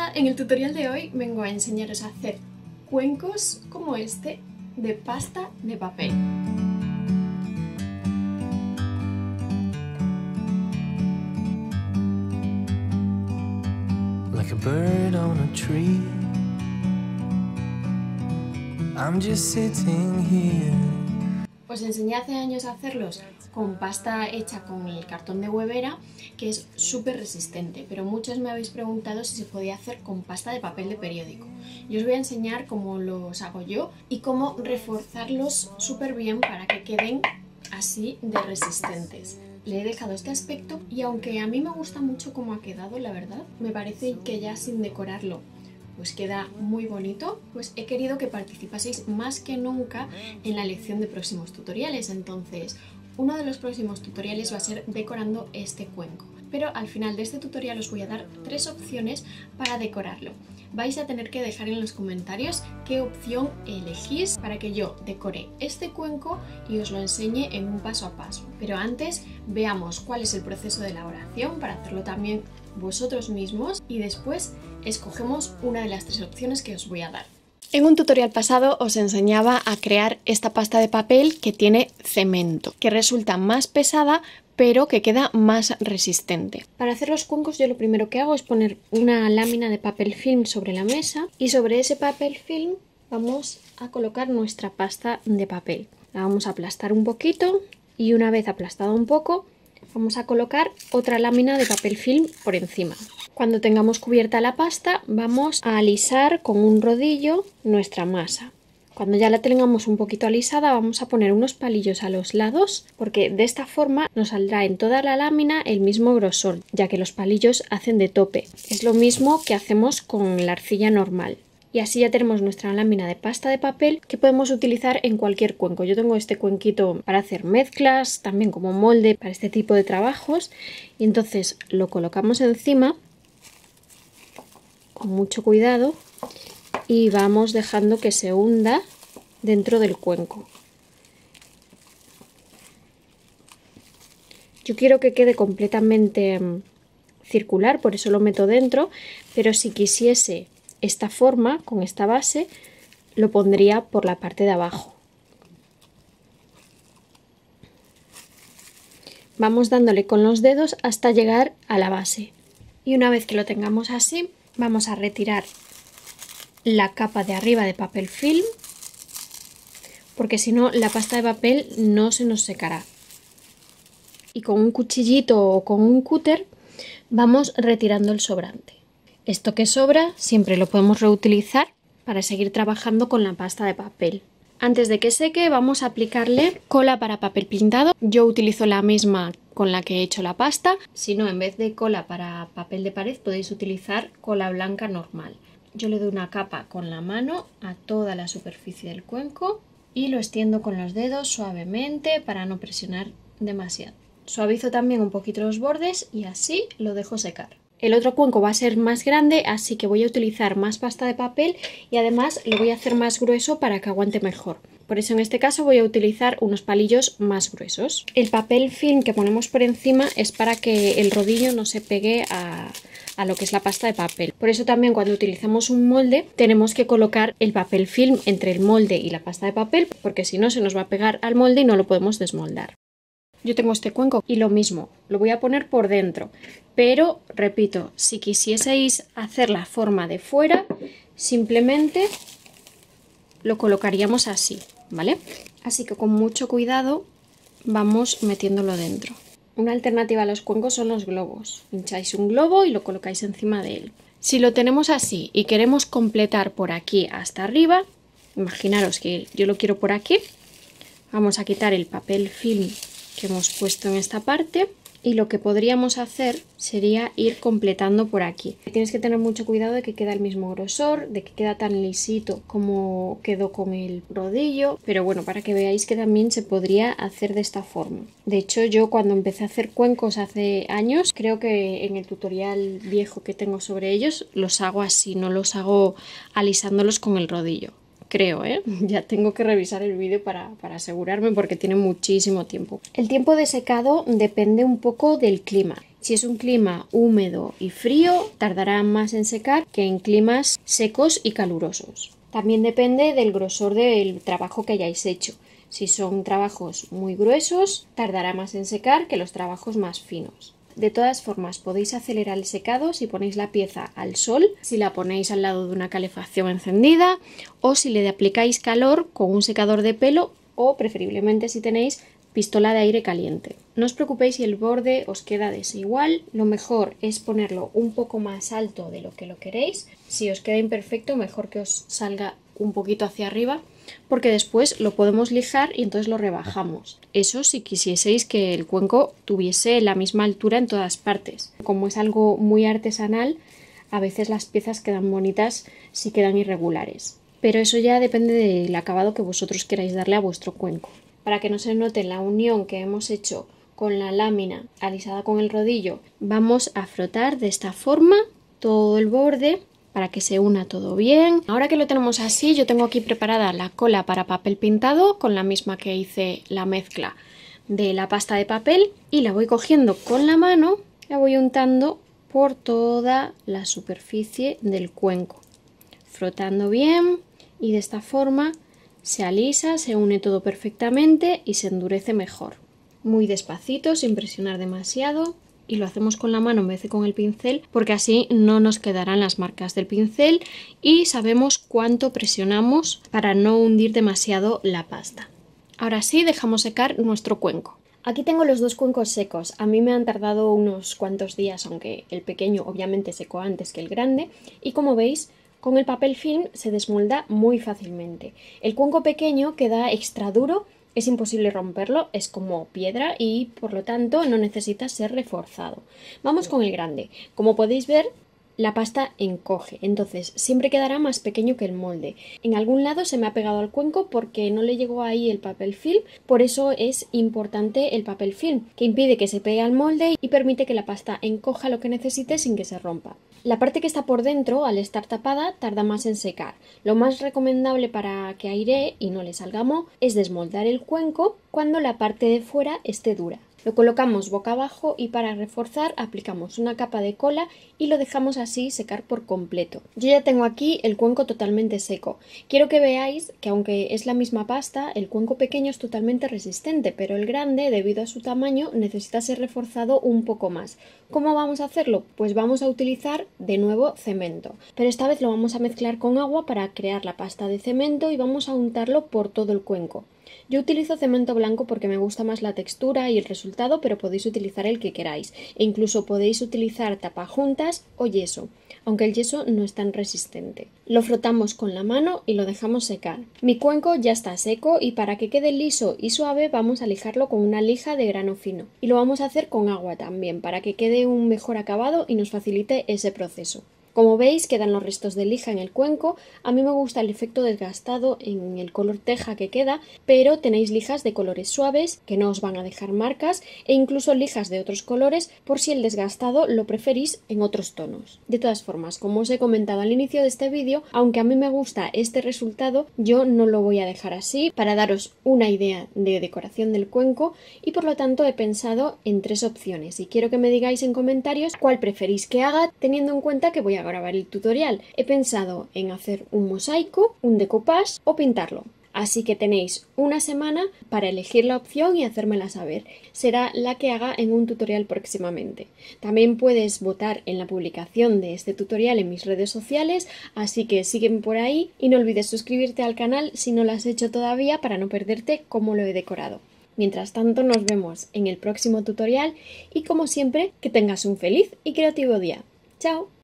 Hola, en el tutorial de hoy vengo a enseñaros a hacer cuencos como este de pasta de papel. Like a bird on a tree, I'm just sitting here. Os enseñé hace años a hacerlos con pasta hecha con el cartón de huevera, que es súper resistente, pero muchos me habéis preguntado si se podía hacer con pasta de papel de periódico. Yo os voy a enseñar cómo los hago yo y cómo reforzarlos súper bien para que queden así de resistentes. Le he dejado este aspecto y aunque a mí me gusta mucho cómo ha quedado, la verdad, me parece que ya sin decorarlo pues queda muy bonito, pues he querido que participaseis más que nunca en la elección de próximos tutoriales. Entonces, uno de los próximos tutoriales va a ser decorando este cuenco. Pero al final de este tutorial os voy a dar 3 opciones para decorarlo. Vais a tener que dejar en los comentarios qué opción elegís para que yo decore este cuenco y os lo enseñe en un paso a paso. Pero antes veamos cuál es el proceso de elaboración para hacerlo también vosotros mismos y después escogemos una de las 3 opciones que os voy a dar. En un tutorial pasado os enseñaba a crear esta pasta de papel que tiene cemento, que resulta más pesada pero que queda más resistente. Para hacer los cuencos yo lo primero que hago es poner una lámina de papel film sobre la mesa y sobre ese papel film vamos a colocar nuestra pasta de papel. La vamos a aplastar un poquito y una vez aplastado un poco vamos a colocar otra lámina de papel film por encima. Cuando tengamos cubierta la pasta vamos a alisar con un rodillo nuestra masa. Cuando ya la tengamos un poquito alisada vamos a poner unos palillos a los lados porque de esta forma nos saldrá en toda la lámina el mismo grosor, ya que los palillos hacen de tope. Es lo mismo que hacemos con la arcilla normal. Y así ya tenemos nuestra lámina de pasta de papel que podemos utilizar en cualquier cuenco. Yo tengo este cuenquito para hacer mezclas, también como molde para este tipo de trabajos. Y entonces lo colocamos encima con mucho cuidado y vamos dejando que se hunda dentro del cuenco. Yo quiero que quede completamente circular, por eso lo meto dentro, pero si quisiese esta forma, con esta base, lo pondría por la parte de abajo. Vamos dándole con los dedos hasta llegar a la base. Y una vez que lo tengamos así, vamos a retirar la capa de arriba de papel film, porque si no la pasta de papel no se nos secará. Y con un cuchillito o con un cúter vamos retirando el sobrante. Esto que sobra siempre lo podemos reutilizar para seguir trabajando con la pasta de papel. Antes de que seque vamos a aplicarle cola para papel pintado. Yo utilizo la misma con la que he hecho la pasta. Si no, en vez de cola para papel de pared podéis utilizar cola blanca normal. Yo le doy una capa con la mano a toda la superficie del cuenco y lo extiendo con los dedos suavemente para no presionar demasiado. Suavizo también un poquito los bordes y así lo dejo secar. El otro cuenco va a ser más grande, así que voy a utilizar más pasta de papel y además lo voy a hacer más grueso para que aguante mejor. Por eso en este caso voy a utilizar unos palillos más gruesos. El papel film que ponemos por encima es para que el rodillo no se pegue a lo que es la pasta de papel. Por eso también cuando utilizamos un molde tenemos que colocar el papel film entre el molde y la pasta de papel, porque si no se nos va a pegar al molde y no lo podemos desmoldar. Yo tengo este cuenco y lo mismo, lo voy a poner por dentro, pero repito, si quisieseis hacer la forma de fuera, simplemente lo colocaríamos así, ¿vale? Así que con mucho cuidado vamos metiéndolo dentro. Una alternativa a los cuencos son los globos. Hincháis un globo y lo colocáis encima de él. Si lo tenemos así y queremos completar por aquí hasta arriba, imaginaros que yo lo quiero por aquí, vamos a quitar el papel film que hemos puesto en esta parte y lo que podríamos hacer sería ir completando por aquí. Tienes que tener mucho cuidado de que quede el mismo grosor, de que queda tan lisito como quedó con el rodillo, pero bueno, para que veáis que también se podría hacer de esta forma. De hecho, yo cuando empecé a hacer cuencos hace años, creo que en el tutorial viejo que tengo sobre ellos los hago así, no los hago alisándolos con el rodillo. creo, ¿eh? Ya tengo que revisar el vídeo para asegurarme porque tiene muchísimo tiempo. El tiempo de secado depende un poco del clima. Si es un clima húmedo y frío, tardará más en secar que en climas secos y calurosos. También depende del grosor del trabajo que hayáis hecho. Si son trabajos muy gruesos, tardará más en secar que los trabajos más finos. De todas formas, podéis acelerar el secado si ponéis la pieza al sol, si la ponéis al lado de una calefacción encendida o si le aplicáis calor con un secador de pelo o preferiblemente si tenéis pistola de aire caliente. No os preocupéis si el borde os queda desigual, lo mejor es ponerlo un poco más alto de lo que lo queréis. Si os queda imperfecto, mejor que os salga un poquito hacia arriba, porque después lo podemos lijar y entonces lo rebajamos. Eso si quisieseis que el cuenco tuviese la misma altura en todas partes. Como es algo muy artesanal, a veces las piezas quedan bonitas si quedan irregulares. Pero eso ya depende del acabado que vosotros queráis darle a vuestro cuenco. Para que no se note la unión que hemos hecho con la lámina alisada con el rodillo, vamos a frotar de esta forma todo el borde para que se una todo bien. Ahora que lo tenemos así, yo tengo aquí preparada la cola para papel pintado con la misma que hice la mezcla de la pasta de papel y la voy cogiendo con la mano, la voy untando por toda la superficie del cuenco, frotando bien y de esta forma se alisa, se une todo perfectamente y se endurece mejor. Muy despacito, sin presionar demasiado. Y lo hacemos con la mano en vez de con el pincel porque así no nos quedarán las marcas del pincel y sabemos cuánto presionamos para no hundir demasiado la pasta. Ahora sí, dejamos secar nuestro cuenco. Aquí tengo los dos cuencos secos. A mí me han tardado unos cuantos días, aunque el pequeño obviamente secó antes que el grande. Y como veis, con el papel film se desmolda muy fácilmente. El cuenco pequeño queda extra duro. Es imposible romperlo, es como piedra y por lo tanto no necesita ser reforzado. Vamos con el grande. Como podéis ver, la pasta encoge, entonces siempre quedará más pequeño que el molde. En algún lado se me ha pegado al cuenco porque no le llegó ahí el papel film, por eso es importante el papel film, que impide que se pegue al molde y permite que la pasta encoja lo que necesite sin que se rompa. La parte que está por dentro, al estar tapada, tarda más en secar. Lo más recomendable para que airee y no le salga moho es desmoldar el cuenco cuando la parte de fuera esté dura. Lo colocamos boca abajo y para reforzar aplicamos una capa de cola y lo dejamos así secar por completo. Yo ya tengo aquí el cuenco totalmente seco. Quiero que veáis que aunque es la misma pasta, el cuenco pequeño es totalmente resistente, pero el grande, debido a su tamaño, necesita ser reforzado un poco más. ¿Cómo vamos a hacerlo? Pues vamos a utilizar de nuevo cemento, pero esta vez lo vamos a mezclar con agua para crear la pasta de cemento y vamos a untarlo por todo el cuenco. Yo utilizo cemento blanco porque me gusta más la textura y el resultado, pero podéis utilizar el que queráis. E incluso podéis utilizar tapajuntas o yeso, aunque el yeso no es tan resistente. Lo frotamos con la mano y lo dejamos secar. Mi cuenco ya está seco y para que quede liso y suave vamos a lijarlo con una lija de grano fino. Y lo vamos a hacer con agua también, para que quede un mejor acabado y nos facilite ese proceso. Como veis, quedan los restos de lija en el cuenco. A mí me gusta el efecto desgastado en el color teja que queda, pero tenéis lijas de colores suaves que no os van a dejar marcas e incluso lijas de otros colores por si el desgastado lo preferís en otros tonos. De todas formas, como os he comentado al inicio de este vídeo, aunque a mí me gusta este resultado, yo no lo voy a dejar así para daros una idea de decoración del cuenco y por lo tanto he pensado en 3 opciones y quiero que me digáis en comentarios cuál preferís que haga, teniendo en cuenta que voy a grabar el tutorial. He pensado en hacer un mosaico, un decoupage o pintarlo. Así que tenéis una semana para elegir la opción y hacérmela saber. Será la que haga en un tutorial próximamente. También puedes votar en la publicación de este tutorial en mis redes sociales, así que sígueme por ahí y no olvides suscribirte al canal si no lo has hecho todavía para no perderte cómo lo he decorado. Mientras tanto, nos vemos en el próximo tutorial y como siempre, que tengas un feliz y creativo día. ¡Chao!